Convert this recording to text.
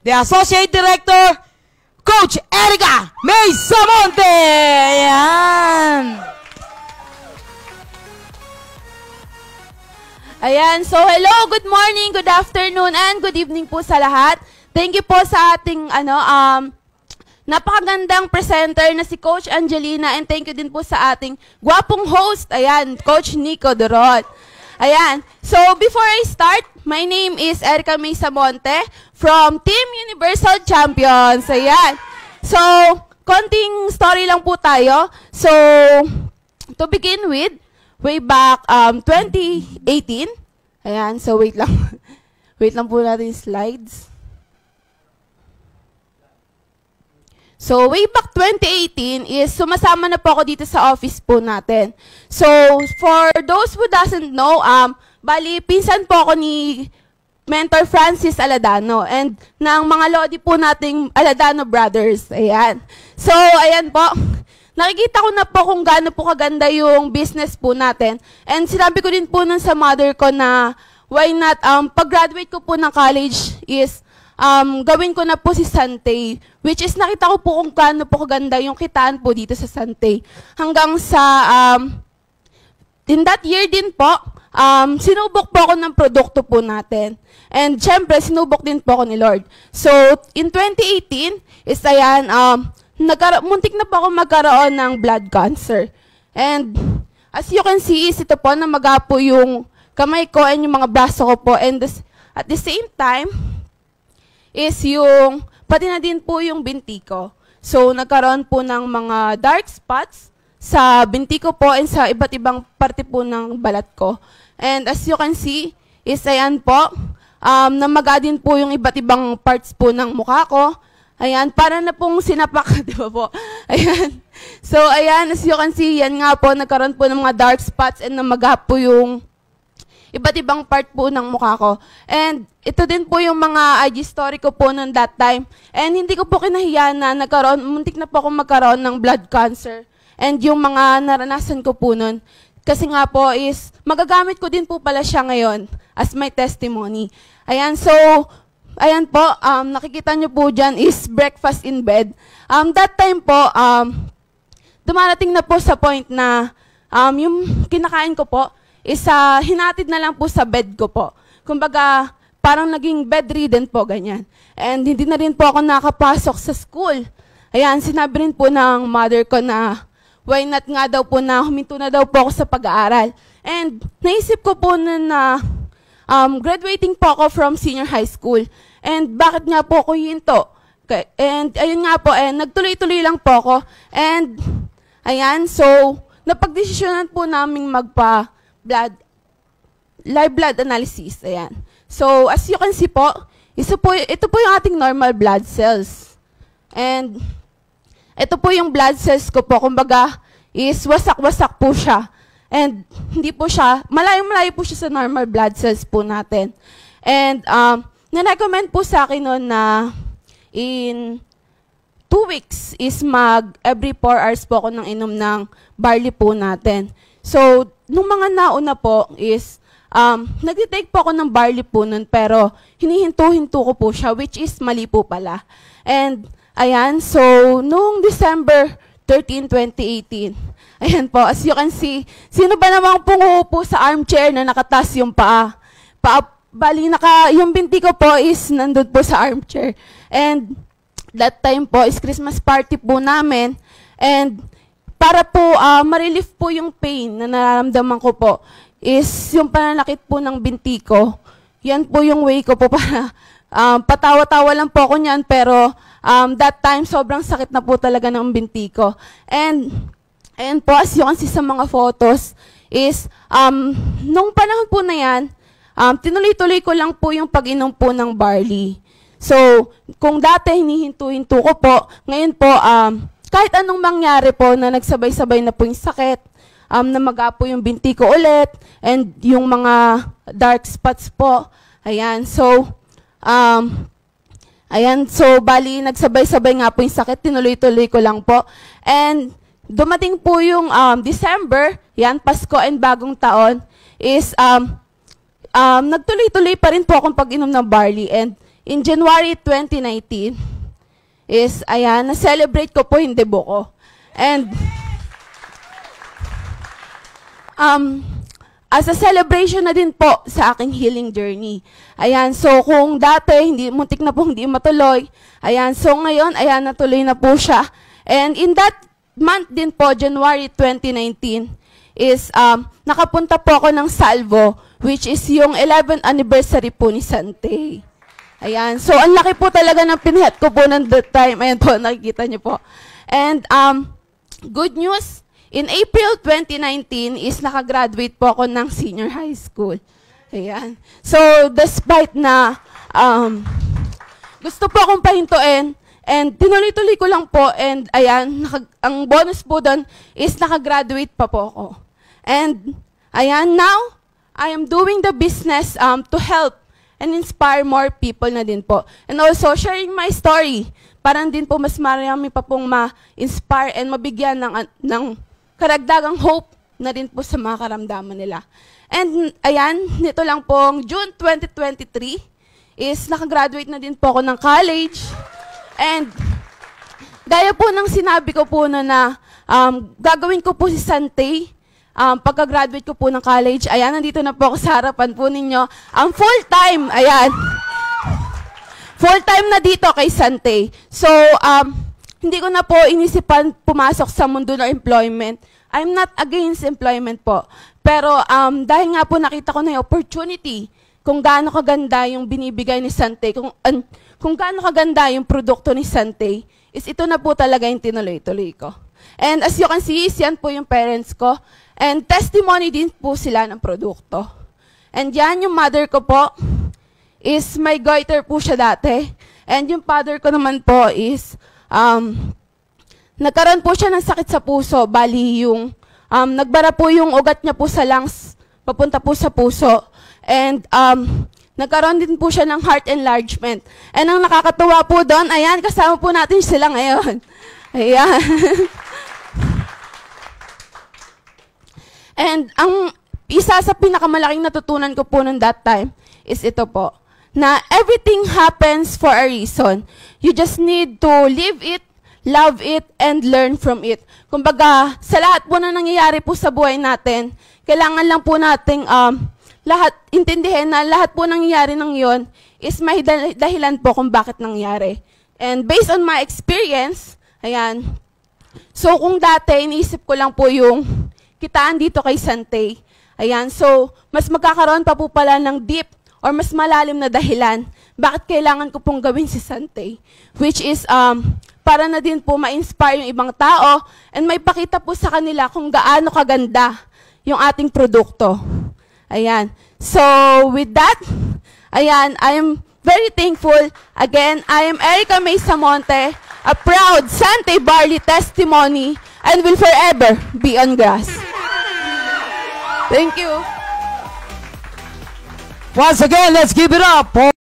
the Associate Director, Coach Erica May Samonte. Ayan. Ayan, so hello, good morning, good afternoon, and good evening po sa lahat. Thank you po sa ating napakagandang presenter na si Coach Angelina, and thank you din po sa ating gwapong host, ayan, Coach Nico Dorot. Ayan, so before I start, my name is Erica May Samonte from Team Universal Champions. Ayan, so konting story lang po tayo. So, to begin with, way back 2018. Ayan, so wait lang. Wait lang po natin yung slides. So, way back 2018 is sumasama na po ako dito sa office po natin. So, for those who doesn't know, bali, pinsan po ako ni Mentor Francis Aladano and ng mga lodi po nating Aladano Brothers. Ayan. So, ayan po. Nakikita ko na po kung gaano po kaganda yung business po natin. And sinabi ko din po nun sa mother ko na why not, pag-graduate ko po ng college is gawin ko na po si Sante. Which is nakita ko po kung gaano po kaganda yung kitaan po dito sa Sante. Hanggang sa, in that year din po, sinubok po ako ng produkto po natin. And syempre, sinubok din po ako ni Lord. So, in 2018, is ayan, muntik na po ako magkaroon ng blood cancer. And as you can see, is ito po, namaga po yung kamay ko and yung mga braso ko po. And at the same time, is yung, pati na din po yung binti ko. So, nagkaroon po ng mga dark spots sa binti ko po and sa iba't ibang parte po ng balat ko. And as you can see, is ayan po, namaga din po yung iba't ibang parts po ng mukha ko. Ayan, para na pong sinapak, di ba po? Ayan. So, ayan, as you can see, yan nga po, nagkaroon po ng mga dark spots and namaga po yung iba't ibang part po ng mukha ko. And ito din po yung mga IG story ko po noon that time. And hindi ko po kinahiya na muntik na po akong magkaroon ng blood cancer. And yung mga naranasan ko po noon, kasi nga po is, magagamit ko din po pala siya ngayon as my testimony. Ayan, so, ayan po, nakikita nyo po dyan is breakfast in bed. That time po, dumarating na po sa point na yung kinakain ko po is hinatid na lang po sa bed ko po. Kumbaga, parang naging bedridden po, ganyan. And hindi na rin po ako nakapasok sa school. Ayan, sinabi rin po ng mother ko na why not nga daw po na huminto na daw po ako sa pag-aaral. And naisip ko po na graduating po ako from senior high school. And bakit nga po ako hinto? And ayun nga po, nagtuloy-tuloy lang po ako. And ayan, so napagdesisyonan po naming live blood analysis. Ayan. So as you can see po, ito po yung ating normal blood cells. And ito po yung blood cells ko po, kumbaga is wasak-wasak po siya. And hindi po siya, malayo-malayo po siya sa normal blood cells po natin. And na-recommend po sa akin noon na in 2 weeks is every 4 hours po ako nang inom ng barley po natin. So, nung mga nauna po is, nagtitake po ako ng barley po noon, pero hinihinto-hinto ko po siya, which is mali po pala. And ayan, so noong December 13, 2018, ayan po, as you can see, sino ba namang pumupo sa armchair na nakatas yung paa? Bali, yung binti ko po is nandun po sa armchair. And that time po is Christmas party po namin. And para po ma-relief po yung pain na nararamdaman ko po is yung pananakit po ng binti ko. Yan po yung way ko po para patawa-tawa lang po ako niyan, pero that time sobrang sakit na po talaga ng binti ko. And po, as you can see sa mga photos is nung panahon po na yan, tinuloy-tuloy ko lang po yung pag-inom po ng barley. So, kung dati hinihinto-hinto ko po, ngayon po, kahit anong mangyari po na nagsabay-sabay na po yung sakit, namaga po yung binti ko ulit, and yung mga dark spots po, ayan, so, bali, nagsabay-sabay nga po yung sakit, tinuloy-tuloy ko lang po. And dumating po yung December, yan, Pasko and Bagong Taon, is, nagtuloy-tuloy pa rin po akong pag-inom ng barley. And in January 2019, is, ayan, na-celebrate ko po yung debut ko. And, as a celebration na din po sa aking healing journey. Ayan, so kung dati, muntik na po hindi matuloy, ayan, so ngayon, ayan, natuloy na po siya. And in that month din po, January 2019, is, nakapunta po ako ng Salvo, which is yung 11th anniversary po ni Sante. Ayan. So, ang laki po talaga ng pinhet ko po ng that time. Ayan po, nakikita niyo po. And, good news, in April 2019 is nakagraduate po ako ng senior high school. Ayan. So, despite na gusto po akong pahintuin, and tinuloy-tuloy ko lang po, and ayan, ang bonus po doon is nakagraduate pa po ako. And, ayan, now, I am doing the business to help and inspire more people na din po. And also, sharing my story. Parang din po mas marami pa pong ma-inspire and mabigyan ng karagdagang hope na din po sa mga karamdaman nila. And ayan, nito lang pong June 2023 is nakagraduate na din po ako ng college. And gaya po ng sinabi ko po na gagawin ko po si Sante, pagka-graduate ko po ng college, ayan, nandito na po ako sa harapan po ninyo. Ang full-time, ayan, full-time na dito kay Sante. So, hindi ko na po inisipan pumasok sa mundo ng employment. I'm not against employment po. Pero dahil nga po nakita ko na yung opportunity, kung gaano kaganda yung binibigay ni Sante, kung gaano kaganda yung produkto ni Sante, is ito na po talaga yung tinuloy-tuloy ko. And as you can see, yan po yung parents ko. And testimony din po sila ng produkto. And yan yung mother ko po, is may goiter po siya dati. And yung father ko naman po is, nagkaroon po siya ng sakit sa puso. Bali yung, nagbara po yung ugat niya po sa lungs, papunta po sa puso. And nagkaroon din po siya ng heart enlargement. And ang nakakatuwa po doon, ayan, kasama po natin sila ngayon. Ayan. And ang isa sa pinakamalaking natutunan ko po noon that time is ito po, na everything happens for a reason. You just need to live it, love it, and learn from it. Kumbaga, sa lahat po na nangyayari po sa buhay natin, kailangan lang po nating intindihin na lahat po nangyayari ng yon is may dahilan po kung bakit nangyari. And based on my experience, ayan, so kung dati, iniisip ko lang po yung kitaan dito kay Sante. Ayan, so mas magkakaroon pa po pala ng deep or mas malalim na dahilan bakit kailangan ko pong gawin si Sante. Which is, para na din po ma-inspire yung ibang tao and may pakita po sa kanila kung gaano kaganda yung ating produkto. Ayan. So, with that, ayan, I am very thankful. Again, I am Erica May Samonte, a proud Sante Barley testimony, and will forever be on grass. Thank you. Once again, let's give it up.